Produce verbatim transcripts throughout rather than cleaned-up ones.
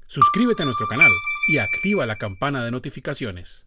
Suscríbete a nuestro canal y activa la campana de notificaciones.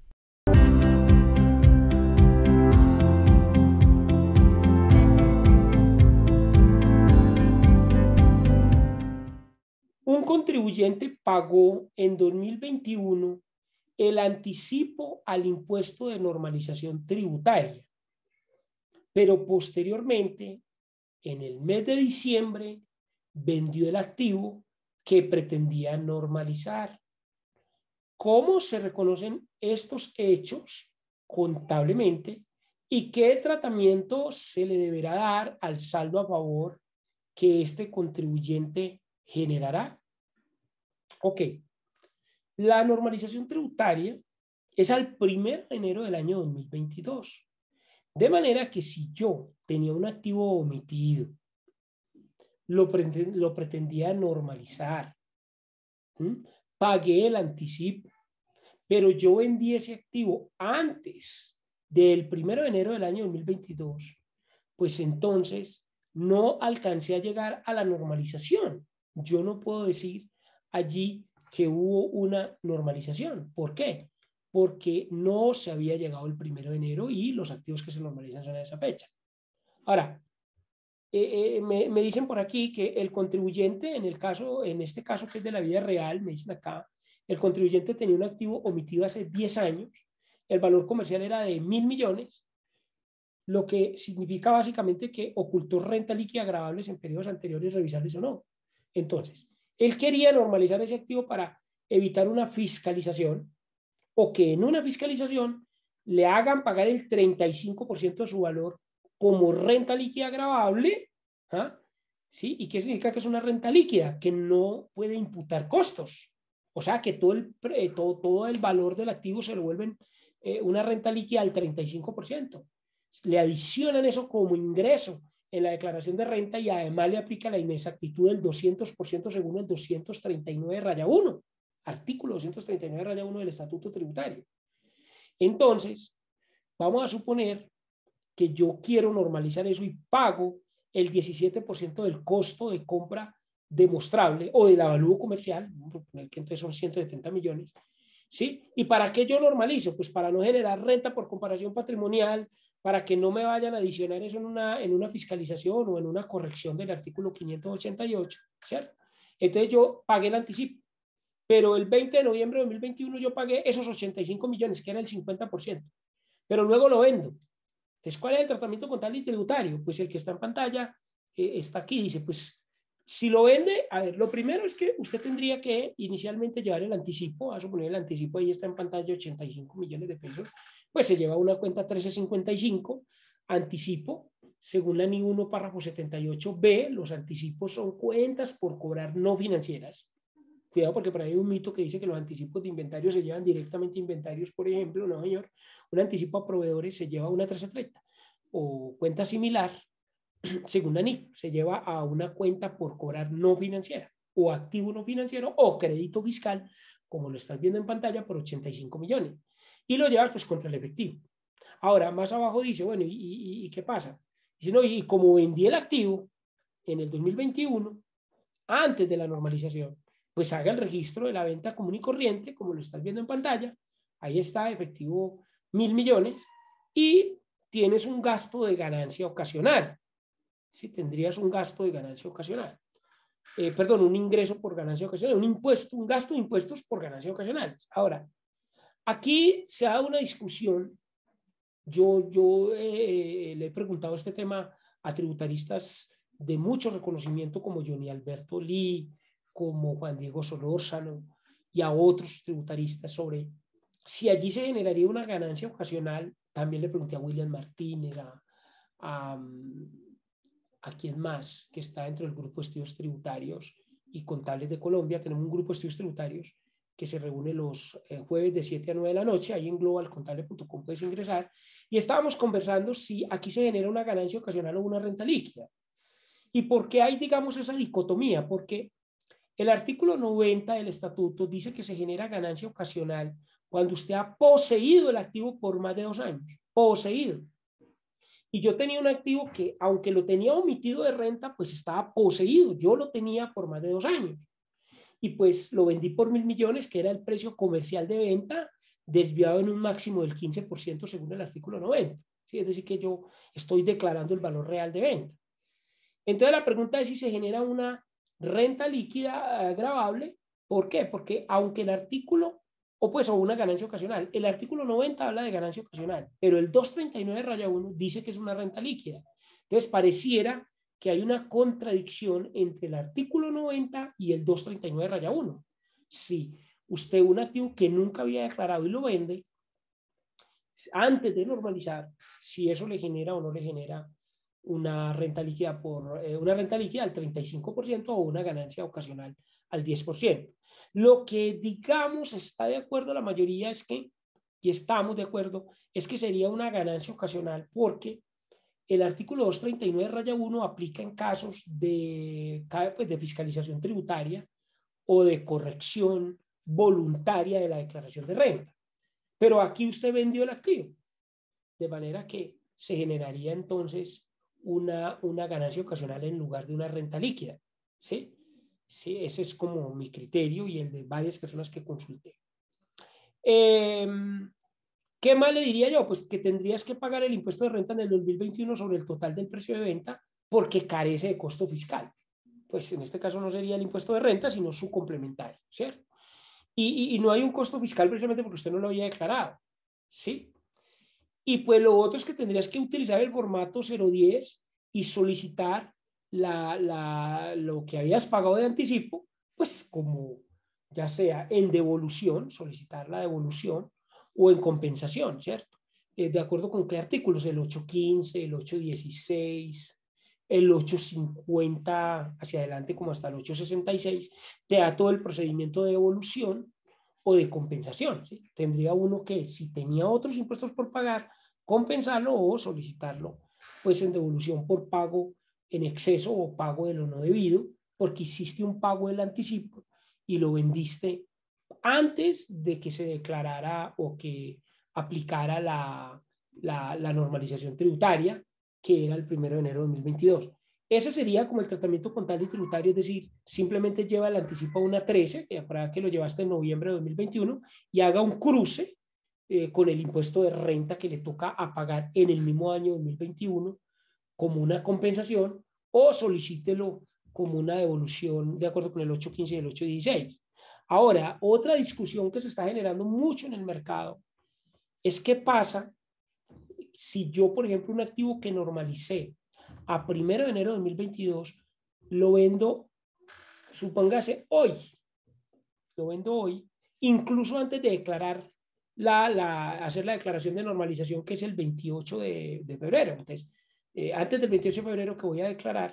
Un contribuyente pagó en dos mil veintiuno el anticipo al impuesto de normalización tributaria, pero posteriormente, en el mes de diciembre, vendió el activo que pretendía normalizar. ¿Cómo se reconocen estos hechos contablemente y qué tratamiento se le deberá dar al saldo a favor que este contribuyente generará? Ok, la normalización tributaria es al primero de enero del año dos mil veintidós. De manera que si yo tenía un activo omitido, lo, pretend, lo pretendía normalizar, ¿sí? Pagué el anticipo, pero yo vendí ese activo antes del primero de enero del año dos mil veintidós, pues entonces no alcancé a llegar a la normalización. Yo no puedo decir allí que hubo una normalización. ¿Por qué? Porque no se había llegado el primero de enero y los activos que se normalizan son a esa fecha. Ahora, eh, eh, me, me dicen por aquí que el contribuyente, en el caso, en este caso que es de la vida real, me dicen acá, el contribuyente tenía un activo omitido hace diez años, el valor comercial era de mil millones, lo que significa básicamente que ocultó renta líquida gravables en periodos anteriores, revisables o no. Entonces, él quería normalizar ese activo para evitar una fiscalización o que en una fiscalización le hagan pagar el treinta y cinco por ciento de su valor como renta líquida gravable. ¿Ah? ¿Sí? ¿Y qué significa que es una renta líquida? Que no puede imputar costos. O sea, que todo el, eh, todo, todo el valor del activo se lo vuelven eh, una renta líquida al treinta y cinco por ciento. Le adicionan eso como ingreso en la declaración de renta y además le aplica la inexactitud del doscientos por ciento según el doscientos treinta y nueve raya uno, artículo doscientos treinta y nueve raya uno del Estatuto Tributario. Entonces, vamos a suponer que yo quiero normalizar eso y pago el diecisiete por ciento del costo de compra demostrable o del avalúo comercial, vamos a suponer que entonces son ciento setenta millones, ¿sí? ¿Y para qué yo normalizo? Pues para no generar renta por comparación patrimonial, para que no me vayan a adicionar eso en una, en una fiscalización o en una corrección del artículo quinientos ochenta y ocho, ¿cierto? Entonces yo pagué el anticipo, pero el veinte de noviembre de dos mil veintiuno yo pagué esos ochenta y cinco millones, que era el cincuenta por ciento, pero luego lo vendo. Entonces, ¿cuál es el tratamiento contable y tributario? Pues el que está en pantalla eh, está aquí, dice, pues si lo vende, a ver, lo primero es que usted tendría que inicialmente llevar el anticipo, a suponer el anticipo ahí está en pantalla ochenta y cinco millones de pesos, pues se lleva una cuenta trece cincuenta y cinco, anticipo, según la N I uno párrafo setenta y ocho B, los anticipos son cuentas por cobrar no financieras. Cuidado porque por ahí hay un mito que dice que los anticipos de inventario se llevan directamente a inventarios, por ejemplo, no señor, un anticipo a proveedores se lleva a una trece treinta o cuenta similar, según la N I F, se lleva a una cuenta por cobrar no financiera o activo no financiero o crédito fiscal, como lo estás viendo en pantalla, por ochenta y cinco millones. Y lo llevas pues contra el efectivo. Ahora, más abajo dice, bueno, ¿y, y, y qué pasa? Dice, no, y como vendí el activo en el dos mil veintiuno, antes de la normalización, pues haga el registro de la venta común y corriente, como lo estás viendo en pantalla. Ahí está, efectivo, mil millones. Y tienes un gasto de ganancia ocasional. Sí, tendrías un gasto de ganancia ocasional. Eh, perdón, un ingreso por ganancia ocasional, un impuesto, un gasto de impuestos por ganancia ocasional. Ahora, aquí se ha dado una discusión. Yo, yo eh, le he preguntado este tema a tributaristas de mucho reconocimiento como Johnny Alberto Lee, como Juan Diego Solórzano y a otros tributaristas sobre si allí se generaría una ganancia ocasional. También le pregunté a William Martínez, a, a, a quién más que está dentro del grupo de estudios tributarios y contables de Colombia. Tenemos un grupo de estudios tributarios que se reúne los eh, jueves de siete a nueve de la noche, ahí en global contable punto com puedes ingresar, y estábamos conversando si aquí se genera una ganancia ocasional o una renta líquida. ¿Y por qué hay, digamos, esa dicotomía? Porque el artículo noventa del estatuto dice que se genera ganancia ocasional cuando usted ha poseído el activo por más de dos años, poseído. Y yo tenía un activo que, aunque lo tenía omitido de renta, pues estaba poseído, yo lo tenía por más de dos años. y pues lo vendí por mil millones, que era el precio comercial de venta, desviado en un máximo del quince por ciento según el artículo noventa. ¿Sí? Es decir, que yo estoy declarando el valor real de venta. Entonces la pregunta es si se genera una renta líquida uh, gravable. ¿Por qué? Porque aunque el artículo, o pues o una ganancia ocasional, el artículo noventa habla de ganancia ocasional, pero el doscientos treinta y nueve raya uno dice que es una renta líquida. Entonces pareciera que hay una contradicción entre el artículo noventa y el doscientos treinta y nueve raya uno. Si usted un activo que nunca había declarado y lo vende, antes de normalizar, si eso le genera o no le genera una renta líquida por eh, una renta líquida al treinta y cinco por ciento o una ganancia ocasional al diez por ciento. Lo que digamos está de acuerdo la mayoría es que, y estamos de acuerdo, es que sería una ganancia ocasional porque el artículo doscientos treinta y nueve raya uno aplica en casos de, pues, de fiscalización tributaria o de corrección voluntaria de la declaración de renta. Pero aquí usted vendió el activo, de manera que se generaría entonces una, una ganancia ocasional en lugar de una renta líquida. ¿Sí? Sí, ese es como mi criterio y el de varias personas que consulté. Eh, ¿Qué más le diría yo? Pues que tendrías que pagar el impuesto de renta en el dos mil veintiuno sobre el total del precio de venta porque carece de costo fiscal. Pues en este caso no sería el impuesto de renta, sino su complementario, ¿cierto? Y, y, y no hay un costo fiscal precisamente porque usted no lo había declarado, ¿sí? Y pues lo otro es que tendrías que utilizar el formato cero diez y solicitar la, la, lo que habías pagado de anticipo, pues como ya sea en devolución, solicitar la devolución, o en compensación, ¿cierto? Eh, de acuerdo con qué artículos, el ochocientos quince, el ochocientos dieciséis, el ochocientos cincuenta hacia adelante como hasta el ochocientos sesenta y seis, te da todo el procedimiento de devolución o de compensación, ¿sí? Tendría uno que, si tenía otros impuestos por pagar, compensarlo o solicitarlo, pues en devolución por pago en exceso o pago de lo no debido, porque hiciste un pago del anticipo y lo vendiste antes de que se declarara o que aplicara la, la, la normalización tributaria, que era el primero de enero de dos mil veintidós. Ese sería como el tratamiento contable y tributario, es decir, simplemente lleva el anticipo a una trece, para que lo llevaste en noviembre de dos mil veintiuno, y haga un cruce eh, con el impuesto de renta que le toca a pagar en el mismo año dos mil veintiuno como una compensación, o solicítelo como una devolución de acuerdo con el ochocientos quince y el ochocientos dieciséis. Ahora, otra discusión que se está generando mucho en el mercado es qué pasa si yo, por ejemplo, un activo que normalicé a primero de enero de dos mil veintidós, lo vendo, supóngase hoy, lo vendo hoy, incluso antes de declarar, la, la, hacer la declaración de normalización, que es el veintiocho de, de febrero. Entonces, eh, antes del veintiocho de febrero que voy a declarar,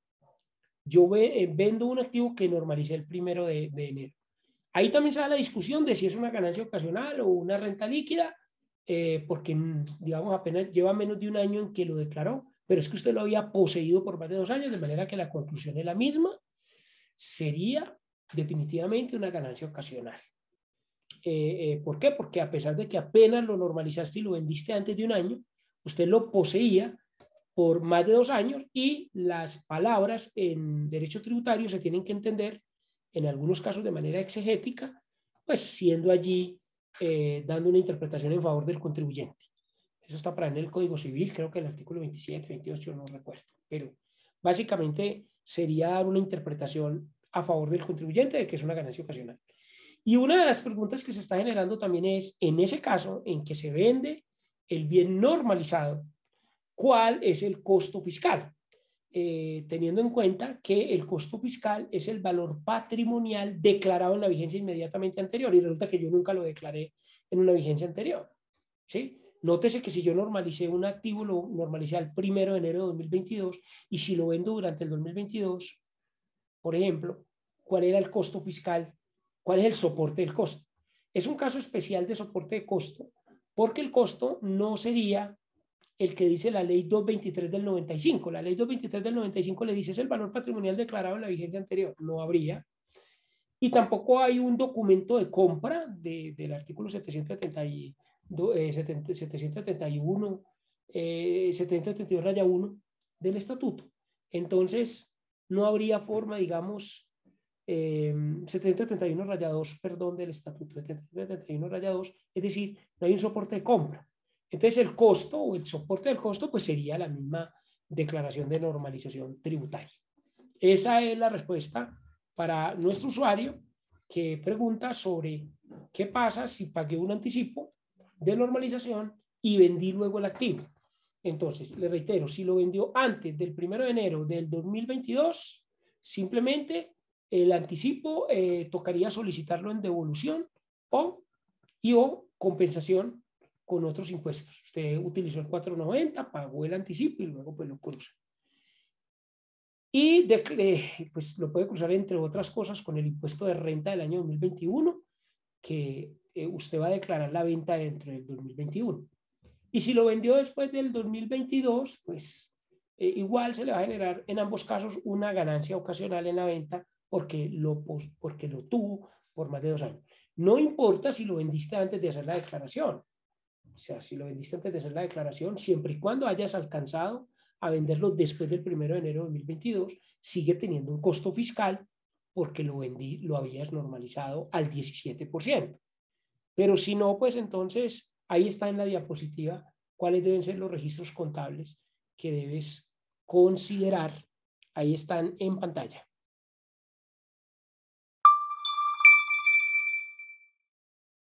yo ve, eh, vendo un activo que normalicé el primero de, de enero. Ahí también se da la discusión de si es una ganancia ocasional o una renta líquida, eh, porque, digamos, apenas lleva menos de un año en que lo declaró, pero es que usted lo había poseído por más de dos años, de manera que la conclusión es la misma, sería definitivamente una ganancia ocasional. Eh, eh, ¿Por qué? Porque a pesar de que apenas lo normalizaste y lo vendiste antes de un año, usted lo poseía por más de dos años y las palabras en derecho tributario se tienen que entender en algunos casos de manera exegética, pues siendo allí eh, dando una interpretación en favor del contribuyente. Eso está para en el Código Civil, creo que el artículo veintisiete, veintiocho, no recuerdo, pero básicamente sería dar una interpretación a favor del contribuyente de que es una ganancia ocasional. Y una de las preguntas que se está generando también es, en ese caso en que se vende el bien normalizado, ¿cuál es el costo fiscal? Eh, teniendo en cuenta que el costo fiscal es el valor patrimonial declarado en la vigencia inmediatamente anterior, y resulta que yo nunca lo declaré en una vigencia anterior, ¿sí? Nótese que si yo normalicé un activo, lo normalicé al primero de enero de dos mil veintidós, y si lo vendo durante el dos mil veintidós, por ejemplo, ¿cuál era el costo fiscal? ¿Cuál es el soporte del costo? Es un caso especial de soporte de costo, porque el costo no sería el que dice la ley doscientos veintitrés del noventa y cinco. La ley doscientos veintitrés del noventa y cinco le dice es el valor patrimonial declarado en la vigencia anterior. No habría. Y tampoco hay un documento de compra de, del artículo setecientos setenta y dos, eh, setecientos setenta y uno, eh, setecientos setenta y dos raya uno del estatuto. Entonces, no habría forma, digamos, eh, setecientos treinta y uno raya dos, perdón, del estatuto, setecientos treinta y uno raya dos, es decir, no hay un soporte de compra. Entonces el costo o el soporte del costo pues sería la misma declaración de normalización tributaria. Esa es la respuesta para nuestro usuario que pregunta sobre qué pasa si pagué un anticipo de normalización y vendí luego el activo. Entonces, le reitero, si lo vendió antes del primero de enero del dos mil veintidós, simplemente el anticipo eh, tocaría solicitarlo en devolución o, y o compensación con otros impuestos. Usted utilizó el cuatrocientos noventa, pagó el anticipo y luego pues lo cruza. Y de, pues, lo puede cruzar entre otras cosas con el impuesto de renta del año dos mil veintiuno, que eh, usted va a declarar la venta dentro del dos mil veintiuno. Y si lo vendió después del dos mil veintidós, pues eh, igual se le va a generar en ambos casos una ganancia ocasional en la venta porque lo, porque lo tuvo por más de dos años. No importa si lo vendiste antes de hacer la declaración. O sea, si lo vendiste antes de hacer la declaración, siempre y cuando hayas alcanzado a venderlo después del primero de enero de dos mil veintidós, sigue teniendo un costo fiscal porque lo, vendí, lo habías normalizado al diecisiete por ciento. Pero si no, pues entonces ahí está en la diapositiva cuáles deben ser los registros contables que debes considerar. Ahí están en pantalla.